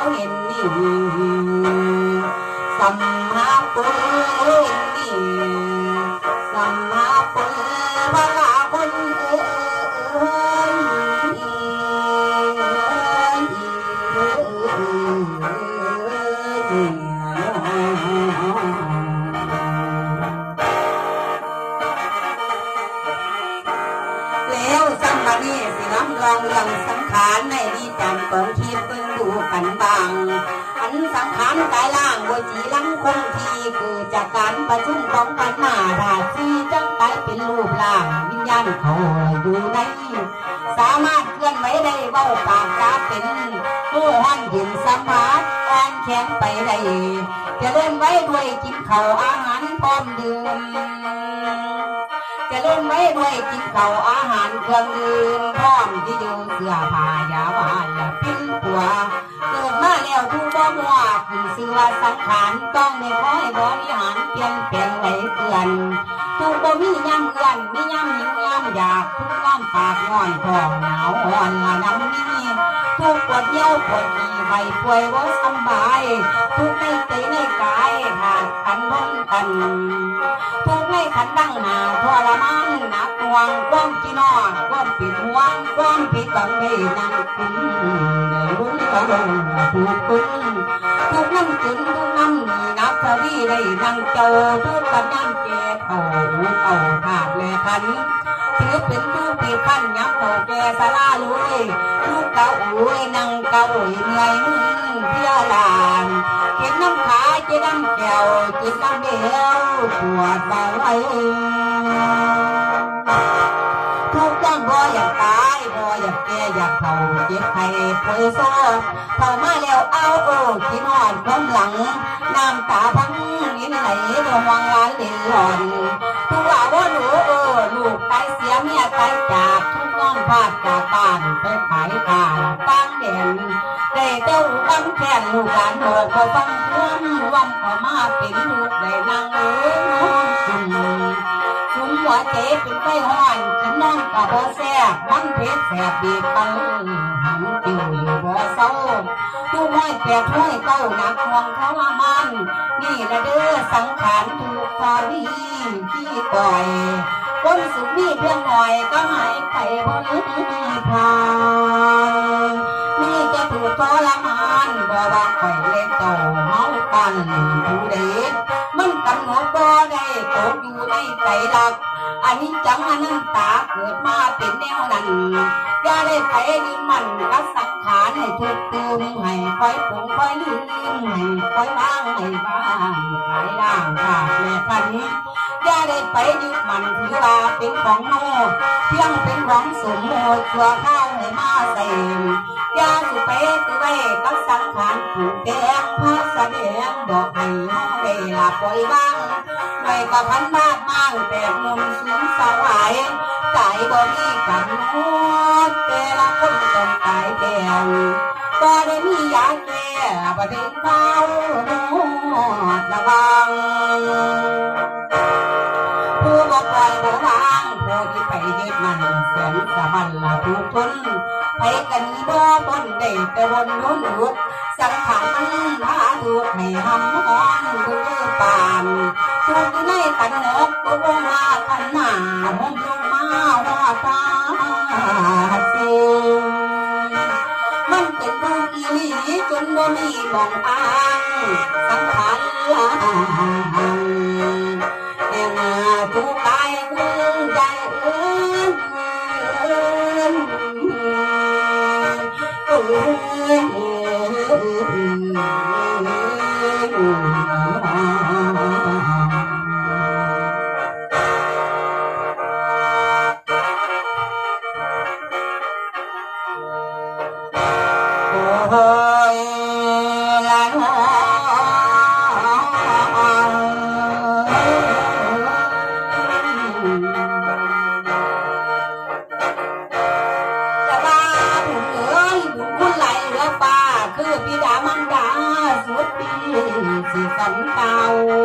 เห็นนี่สัมมาปุนี่สัมมาปุพระลาคนแล้วสัมมานีสิน้ำลองเรื่องสังขารในนิจันเปิงคิดเบิ่งดูกันบางอันสังขารกายล่างบจีลังคงที่เกิดจากการประชุมของปัญหาธาตุสี่จังกลายเป็นรูปร่างวิญญาณเขาอยู่ในสามารถเคลื่อนไหวได้เบ้าปากกาเป็นผู้ห้อนเห็นสมาร์ทอ่อนแข็งไปได้จะเล่นไว้ด้วยกินข้าวอาหารพร้อมดื่มจะเล่นไว้ด้วยกินข้าวอาหารเครื่องดื่มพร้อมที่อยู่เสื้อผ้ายาบ้าอย่าปิ้นหัวเกิดมาแล้วทุกบ่มัวขึ้นชื่อว่าสังขารต้องในคอยบริหารเปลี่ยนแปลงไว้เตือนทุกบ่มีย่ำเอื้อนมีย่ำหิวย่ำอยากทุกย่ำปากง่อนท้องหนาวอ่อนละน้ำนี้ทุกปวดเยี่ยวปวดขี้ใบป่วยว่าสบายทุกในใจในกายขาดขันพ้นกันทุกในขันดังหนาทรมานหนักหน่วงความจีนอดความปิดห่วงความผิดบังได้นั่งคุ้มได้รุ่นกระดงถูกปึ้งทุกน้ำจึงทุกน้ำหนีนับทวีได้นั่งเจ้าทุกปัญญาเจ็บเอาหูเอาขาดและขันถือเป็นทุกปีขั้นยับเท่าแก่สาราลุยทุกเก่าอุ้ยนั่งเก่าเหนื่อยมึงเพียลานเก็บน้ำขาเจ็บน้ำแก้วเจ็บน้ำเดียวปวดบ่าไหลทุกอย่างบ่อยากตายบ่อยากแก่อยากเฒ่าเจ็บไข้ป่วยซ้อเข้ามาแล้วเอาขี้นอนความหลังน้ำตาพังยิ้มไหลตัวมองหลานเหลหล่อนทุกว่าว่าหนูลูกตายเสียเมียตายจากทุกน้องพาดจากบ้านไปขายตาตั้งเด่นได้เจ้าตั้งแขนลูกหลานโหดพอฟังร่วมเข้ามาเป็นลูกได้นั่งนอนชุ่มหัวเจ็บเป็นไฟห้อนกินนอนกับบ่แซ่บมันเพชรแสบบีบปังหันติวอยู่บ่เศร้าทุกห้อยแปดห้อยเก้าหนักห่วงเขาว่ามันนี่ละเด้อสังขารถูกฟาวีที่ต่อยคนสุขมีเพียงหน่อยก็หายไปพ้นทางนี่จะถูกทรมานบ่ว่าคอยเล่นเจ้าเมาปันผู้เด็กมันกำหนดบ่ได้ตกอยู่ในใจหลักอันนี้จังอนันตาเกิดมาเป็นแนวนั้นอย่าได้ไปยืนมันกับสังขารให้ทุกตื่นให้คอยปรุงคอยลืมให้คอยบ้างให้บ้างขายล่างขาดแม่พันอย่าได้ไปยึดมันถือว่าเป็นของโน่เพียงเป็นของสมมติตัวข้าวให้มาใส่อย่าสุไปตือไว้กับสังขารผูกแดงพระแสดงบอกให้น้องได้ลาปล่อยบ้างหน่อยกับพันมากมากแต่มุมสูงสวายใจบ่มีกันหมดแต่ละคนต้องตายแก่บ่ได้มียาแก้บ่ถึงเขาระวังผู้บ่ปล่อยบ่วางผู้ที่ไปยึดมันแสนสะบันละทุกคนไปกันบ่พ้นได้แต่วนลุ้นหลุดสังขารมันพาถูกให้หำฮ้อนดูปานถูกในขันนกก็วงว่าขันหน้าห้องลงมาว่าตาเสียมันเป็นทุกข์อีหลีจนบ่มีมองอ้างสังขารละแห่งทุกข์กายใจสิสันเก่า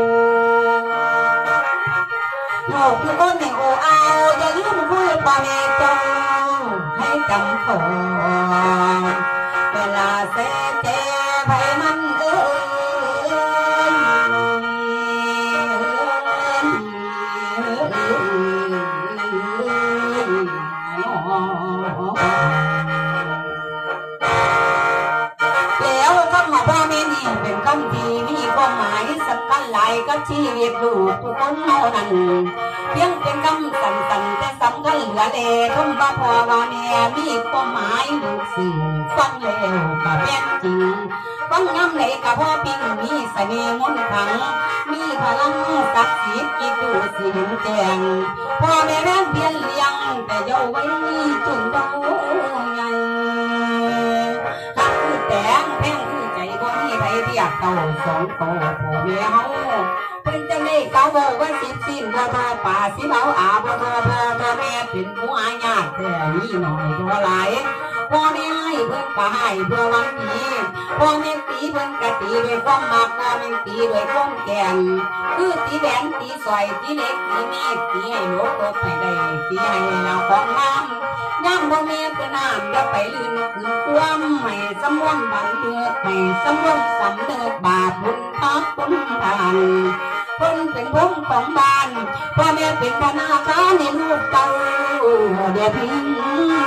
โลกคือต้นแห่งโอเอาอย่าลืมพูดพ่อแม่เจ้าให้จำก่อนเวลาเสเจพหลายกับชีวิตลูกทุกคนเท่านั้นเพียงเป็นคำสั้นๆแต่สำคัญเหลือเล่คำว่าพ่อว่าแม่มีความหมายลึกซึ้งฟังแล้วก็แม่นจริงฟังย้ำไหนก็พอปิ้งมีเสน่ห์มนต์ขลังมีพลังศักดิ์สิทธิ์คิดดูสิเห็นแจ้งพ่อแม่แม่เพียนเลี้ยงแต่เยาว์ไว้จนโตใหญ่หักคือแตงแพงคือใจบ่มีใครเรียกเต่าสองโตพ่อแม่เฮาเพิ่นจะได้เก่าบอกว่าสิสิ้นบ่ทอป่าสิเบาอาบ่ทอพ่อแม่เป็นผู้อาญาแต่นี่หน่อยตัวหลายพ่อแม่ให้เพิ่นก็ให้เพื่อหวังดีพ่อแม่ตีเพิ่นก็ตีด้วยความมักพ่อแม่ตีด้วยความแก่นคือตีแหวนตีสร้อยตีเล็กตีมีดตีให้ลูกตกให้ได้ตีให้เราของน้ำย่ำพ่อแม่เป็นน้ำอย่าไปลืมคืนความให้สมวนบันเทิดให้สมวนสำเนึกบาปบุญทักบุญทานเพิ่นเป็นพงของบ้านพ่อแม่เป็นธนาคารในลูกเต้าเดี๋ยวพิง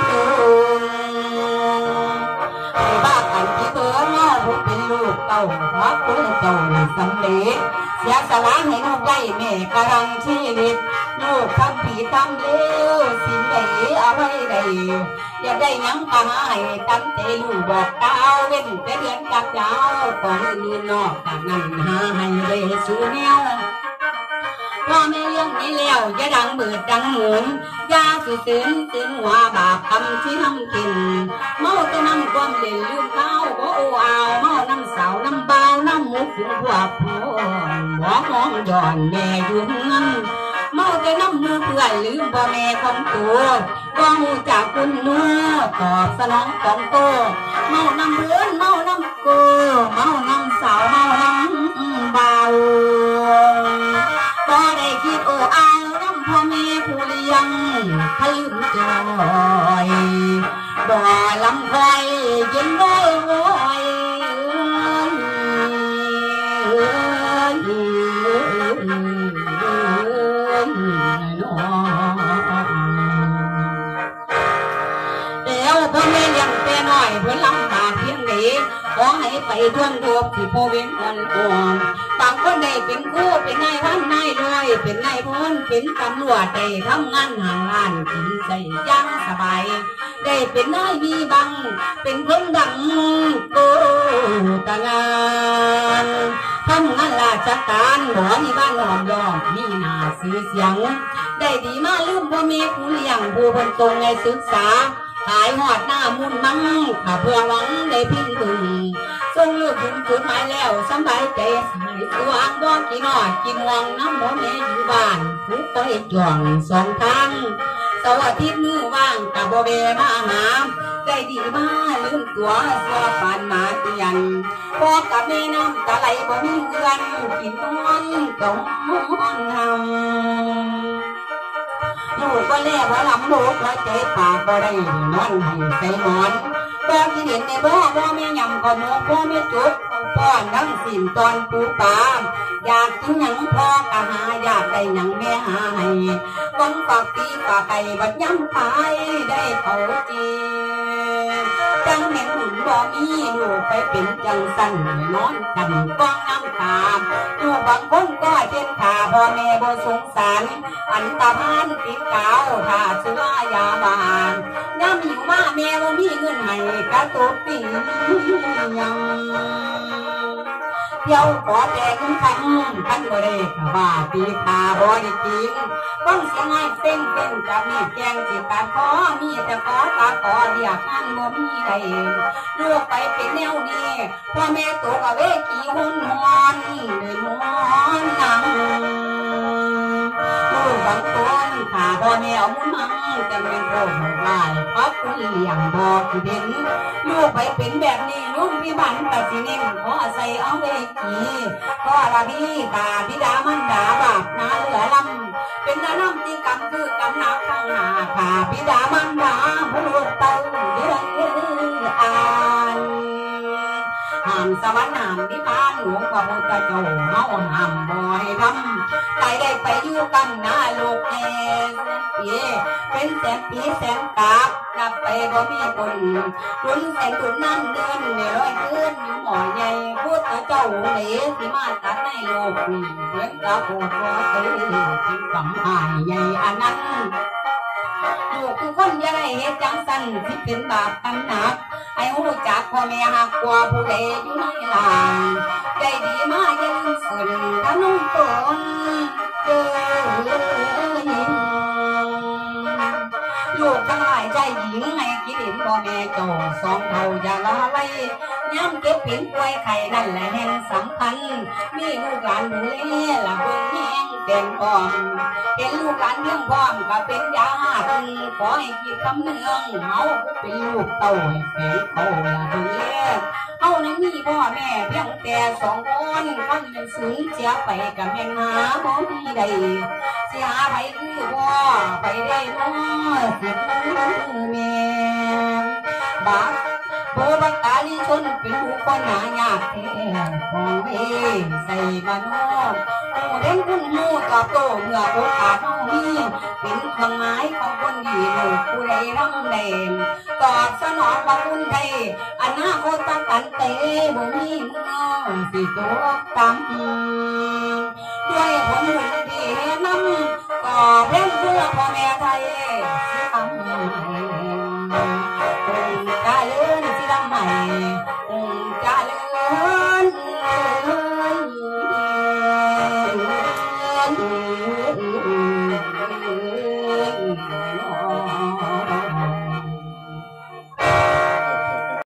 ให้บ้ากันที่เพิ่นเล่าเป็นลูกเต้าพระคุณเจ้าสำเร็จเสียสละให้ลูกได้แม่กำลังชีวิตลูกทำผิดทำเลวสิ่งใดเอาไว้ได้อย่าได้ยังกะให้ตั้งใจลูกบอกเต้าเว้นแต่เดือนกับเจ้าของอื่นนอกจากนั้นหาให้ได้สู้แนวพ่อแม่เลี้ยงนี้แล้วอย่าดังเบิดดังหมุนอย่าสุดตื่นหัวบาปคำที่ทำกินเมาแต่น้ำความเล่นลืมข้าวบ่โอ้เอาเมาน้ำสาวน้ำเบาน้ำหมูฝูงพวกพ่อหัวมองย้อนแม่อยู่เงินเมาแต่น้ำมือเพื่อนลืมพ่อแม่ของตัวบ่หูจากคุณนัวตอบสนองของตัวเมาน้ำเพื่อนเมาน้ำกูเมาน้ำสาวเมาน้ำเบาบ่ได้คิดโอ้เอาน้ำพ่อแม่ผู้เลี้ยงพลืมจอยบ่ลำคอยยินบ่อยแล้วพ่อแม่เลี้ยงแต่น้อยเพื่อลำบากเพียงใดขอให้ไปท่วงโดบที่พ่อเว้นวันก่อนบางคนได้เป็นครูเป็นนายพันนายรวยเป็นนายพลเป็นตำรวจได้ทำงานหางานกินใจยังสบายได้เป็นนายมีบังเป็นคนดังโกตะงานทำงานราชการหมอที่บ้านหอมยอมมีหน้าซื้อเสียงได้ดีมาลืมพ่อแม่ผู้เลี้ยงผู้คนตรงในศึกษาหายหอดหน้ามุนมั่งข้าเพื่อหวังได้พิงถึงส่งลูกถึงจุดหมายแล้วสบายใจหายตัวอังบ่กินหอดกินวังน้ำพ่อแม่อยู่บ้านผู้คอยจ่วงสองทางเสาร์อาทิตย์มือว่างกับบ่เวมาหาได้ดีมาลืมตัวเสื้อปานมาเตียนพ่อกับแม่น้ำตาไหลบ่มีเงินกินนอนต้องทำลูกก็แล่ว่าลำลูกว่าใจปากบ่ได้นอนให้ใส่นอนพ่อที่เห็นในบ่พ่อแม่ยำก็หมูพ่อแม่จุกพ่อนั่งสินตอนปูปลาอยากกินหยังพ่อกะหาอยากได้หยังแม่หาให้ฟังปากตีปากไก่บัดย้ำตายได้เขาจีจังเห็นหุ่นบ่มีลูกไปเป็นจังสั่นนอนจำก้องน้ำตาลูกบางคนก็เช่นขาพ่อแม่บ่สงสารอันตาพานติดกาวถ้าซื้อยาบานย้ำอยู่ว่าแม่บ่มีเงินให้กระตุกตียังเที่ยวขอแต่เงินคันบ่ได้กะว่าตีขาบ่ได้จริงฟังเสียงให้เต้นกับมีแกงสิตาขอมีแต่ขอตาขอเรียกงานบ่มีได้ลูกไปเป็นแนวนี้พ่อแม่ตกเอาเวกี่หุ่นหอนเดินหอนหนังลูกบางคนขาพ่อแม่เอามุนมังจะเป็นโรคหลายเพราะคุณเลี้ยงบ่ที่เด่นลูกไปเป็นแบบนี้ยุ่งพิบันตัดสิเน้นขอใส่เอาเวกี่ก็ละพี่ตาพิดามันดาบาปนาเหลือลำเป็นน้ำที่กำคือกำนักข้างหน้าขาพิดามันดาผู้ลูกเต้าเดือดอ่านห้ามสวรรค์ห้ามนิพพานหลวงพระพุทธเจ้าเฮาห้ามบ่ให้ทำใจได้ไปอยู่กันหน้าโลกเองปีเป็นแสนปีแสนกาบนับไปบ่มีคนรุ่นแสนรุ่นนั้นเดือนเนี่ยร้อยเดือนอยู่หมอใหญ่พูดเจ้าเหลที่มาตัดในโลกนี้เสียงกระโปงตัวเตยจึงกำหายใหญ่อันนั้นลูกคือคนยังไงเหตุจังสันที่เป็นบาปกันหนักไอ้หูจากพ่อแม่หักกว่าผู้ใดอยู่ในหลานใจดีมายังสุนทะนุ่งตนลูกทั้งหลายใจหญิงให้คิดเห็นพ่อแม่โจสองเท่าอย่าละไว้ย้ำเก็บผินป่วยไข่นั่นแหละแห่งสำคัญมีลูกหลานดูแลละเบิ่งแห้งเต็มพร้อมเห็นลูกหลานเลี้ยงพร้อมก็เป็นยาขอให้คิดคำเนืองเฮาเป็นลูกเต่าให้เป็นเขาละดูแลเฮานั้นมีพ่อแม่เพียงแต่สองคนคันเป็นสูญเสียไปกับแม่หาบ่มีใดสิหาไปคือพ่อไปได้น้อสิคือแม่บาปโบบักตาลิชนเป็นผู้คนหายากแท้ของเอใส่บ้านนอกผู้เล่นคุณมูตอบโต้เมื่อโอกาสน้องมีเป็นเครื่องหมายของคนดีลูกผู้ใดรังแดงตอบสนองพระคุณไทยอนาคตตั้งกันเตบ่มีเมื่อสิตกต่ำด้วยผลบุญที่นำก่อเพ่งเพื่อพ่อแม่ไทยสิทำให้เจริญสิทำให้เจริญ